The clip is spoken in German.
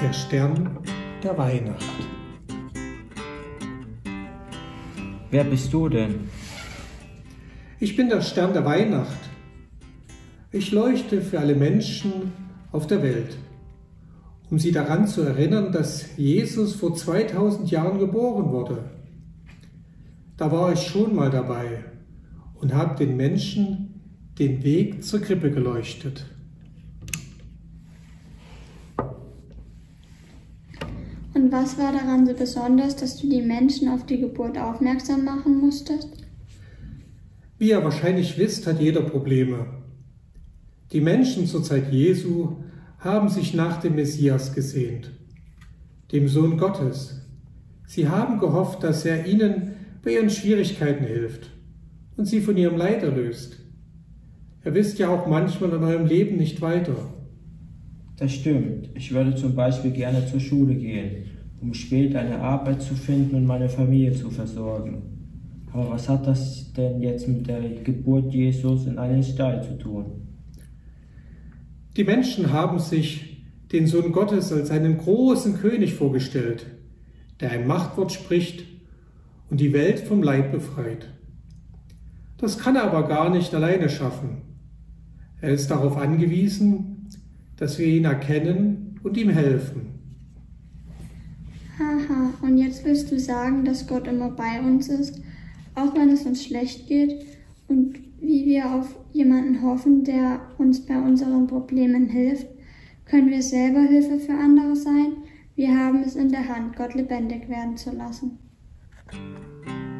Der Stern der Weihnacht. Wer bist du denn? Ich bin der Stern der Weihnacht. Ich leuchte für alle Menschen auf der Welt, um sie daran zu erinnern, dass Jesus vor 2000 Jahren geboren wurde. Da war ich schon mal dabei und habe den Menschen den Weg zur Krippe geleuchtet. Und was war daran so besonders, dass du die Menschen auf die Geburt aufmerksam machen musstest? Wie ihr wahrscheinlich wisst, hat jeder Probleme. Die Menschen zur Zeit Jesu haben sich nach dem Messias gesehnt, dem Sohn Gottes. Sie haben gehofft, dass er ihnen bei ihren Schwierigkeiten hilft und sie von ihrem Leid erlöst. Ihr wisst ja auch manchmal in eurem Leben nicht weiter. Das stimmt. Ich würde zum Beispiel gerne zur Schule gehen, um später eine Arbeit zu finden und meine Familie zu versorgen. Aber was hat das denn jetzt mit der Geburt Jesus in einem Stall zu tun? Die Menschen haben sich den Sohn Gottes als einen großen König vorgestellt, der ein Machtwort spricht und die Welt vom Leid befreit. Das kann er aber gar nicht alleine schaffen. Er ist darauf angewiesen, dass wir ihn erkennen und ihm helfen. Haha, und jetzt willst du sagen, dass Gott immer bei uns ist, auch wenn es uns schlecht geht, und wie wir auf jemanden hoffen, der uns bei unseren Problemen hilft? Können wir selber Hilfe für andere sein? Wir haben es in der Hand, Gott lebendig werden zu lassen.